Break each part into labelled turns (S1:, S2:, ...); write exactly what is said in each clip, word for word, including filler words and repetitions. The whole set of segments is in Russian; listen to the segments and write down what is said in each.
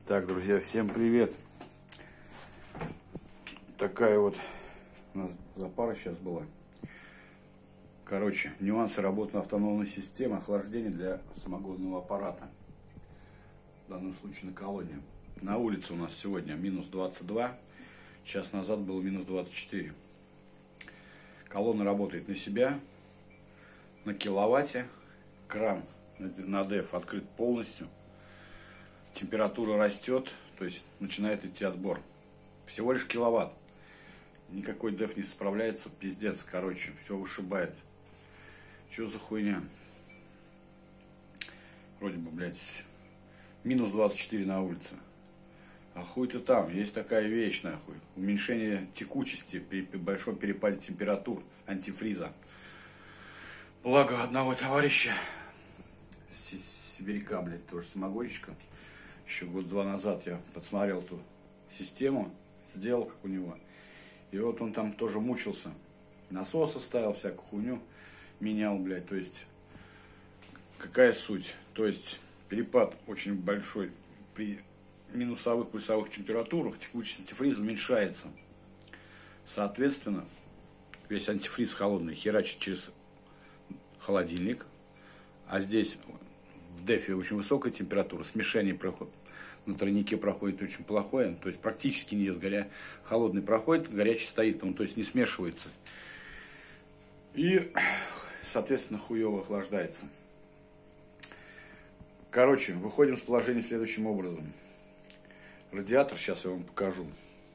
S1: Так, друзья, всем привет. Такая вот у нас запара сейчас была. Короче, нюансы работы автономной системы охлаждения для самогонного аппарата. В данном случае на колонне. На улице у нас сегодня минус двадцать два. Час назад было минус двадцать четыре. Колонна работает на себя, на киловатте. Кран на ДЭФ открыт полностью. Температура растет, то есть начинает идти отбор. Всего лишь киловатт. Никакой ДЭФ не справляется, пиздец, короче, все вышибает. Что за хуйня? Вроде бы, блядь, минус двадцать четыре на улице. А хуй-то там, есть такая вещь, нахуй. Уменьшение текучести при большом перепаде температур, антифриза. Благо одного товарища, сибиряка, блядь, тоже самогонщика. Еще год-два назад я подсмотрел эту систему, сделал как у него. И вот он там тоже мучился. Насосы ставил, всякую хуйню менял, блядь. То есть, какая суть? То есть, перепад очень большой. При минусовых, плюсовых температурах текучесть антифриза уменьшается. Соответственно, весь антифриз холодный херачит через холодильник. А здесь в ДЭФе очень высокая температура, смешение проходит. На тройнике проходит очень плохое, то есть практически не идет горя... холодный проходит, горячий стоит, он то есть не смешивается. И, соответственно, хуево охлаждается. Короче, выходим с положения следующим образом. Радиатор, сейчас я вам покажу.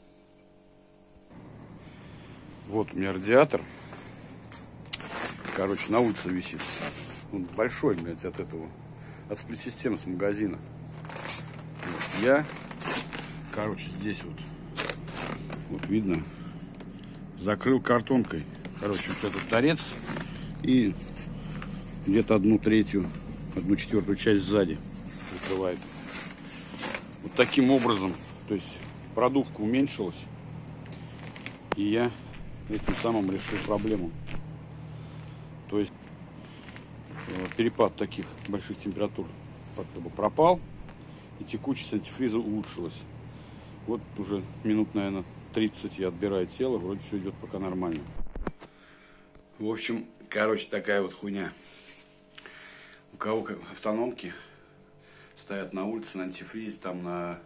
S1: Вот у меня радиатор. Короче, на улице висит. Он большой, блядь, от этого. От сплит-системы с магазина. Вот. Я, короче, здесь вот, вот видно, закрыл картонкой. Короче, вот этот торец и где-то одну третью, одну четвертую часть сзади закрывает. Вот таким образом, то есть продувка уменьшилась, и я этим самым решил проблему. То есть перепад таких больших температур как бы пропал, и текучесть антифриза улучшилась. Вот уже минут, наверное, тридцать я отбираю тело, вроде все идет пока нормально. В общем, короче, такая вот хуйня. У кого автономки стоят на улице, на антифризе, там на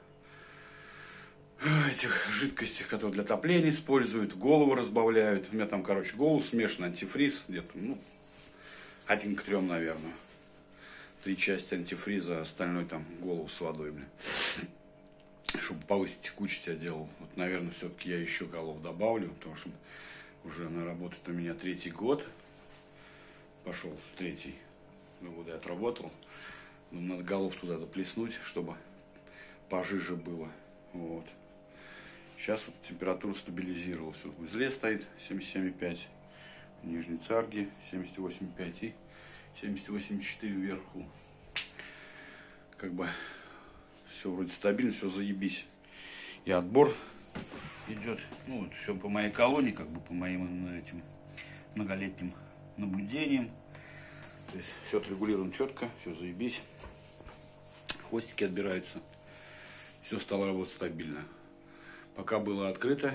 S1: этих жидкостях, которые для отопления используют, голову разбавляют. У меня там, короче, голову смешанный антифриз, где-то, ну, один к трем, наверное. Три части антифриза, остальной там голову с водой, блин. Чтобы повысить текучесть, я делал. Вот, наверное, все-таки я еще голову добавлю, потому что уже она работает у меня третий год. Пошел третий. Два года я отработал. Но надо голов туда доплеснуть, чтобы пожиже было. Вот. Сейчас вот температура стабилизировалась. Вот в узле стоит семьдесят семь и пять. В нижней царге семьдесят восемь и пять и семьдесят восемь и четыре вверху. Как бы все вроде стабильно, все заебись. И отбор идет, ну вот все по моей колонии, как бы по моим этим многолетним наблюдениям. То есть все отрегулировано четко, все заебись. Хвостики отбираются. Все стало работать стабильно. Пока было открыто,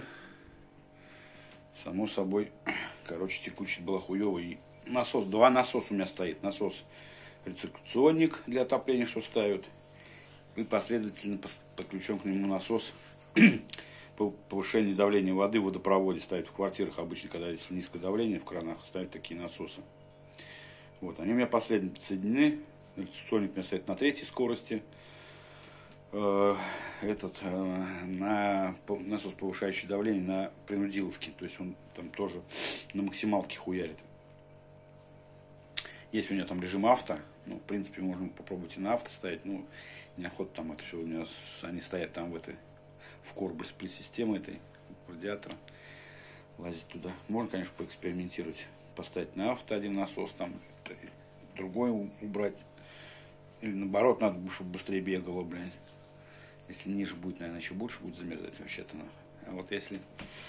S1: само собой, короче, текучесть была хуевая. И насос, два насоса у меня стоит. Насос рециркуляционник для отопления, что ставят. И последовательно подключен к нему насос по повышению давления воды в водопроводе. Ставят в квартирах обычно, когда есть низкое давление, в кранах ставят такие насосы. Вот, они у меня последовательно подсоединены. Рециркуляционник у меня стоит на третьей скорости. Этот на насос, повышающий давление на принудиловке. То есть он там тоже на максималке хуярит. Есть у меня там режим авто. Ну, в принципе, можно попробовать и на авто ставить. Ну, неохота там это все. У меня они стоят там в этой, в коробе сплит-системы этой радиатора. Лазить туда. Можно, конечно, поэкспериментировать. Поставить на авто один насос, там другой убрать. Или наоборот, надо, чтобы быстрее бегало, блядь. Если ниже будет, наверное, еще больше будет замерзать вообще-то. А вот если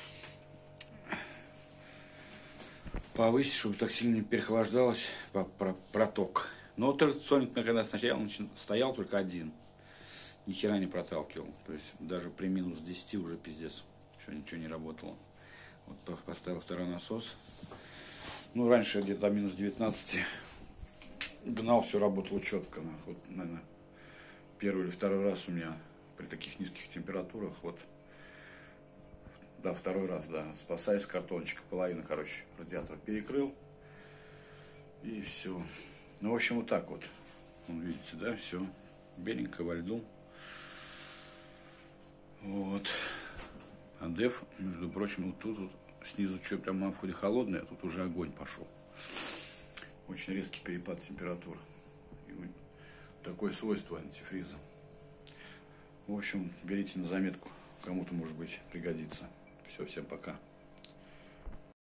S1: повысить, чтобы так сильно не переохлаждалось, проток. Но вот традиционник, когда сначала он стоял только один. ни хера не проталкивал. То есть даже при минус десяти уже пиздец. Все, ничего не работало. Вот поставил второй насос. Ну, раньше где-то до минус девятнадцати гнал, все работало четко. Вот, наверное, первый или второй раз у меня при таких низких температурах, вот, да, второй раз, да, спасаясь, картончика, половина, короче, радиатора перекрыл, и все. Ну, в общем, вот так вот, вон, видите, да, все, беленько во льду. Вот. А деф, между прочим, вот тут вот, снизу что, прям на входе холодное, а тут уже огонь пошел. Очень резкий перепад температур. И вот такое свойство антифриза. В общем, берите на заметку, кому-то, может быть, пригодится. Все, всем пока.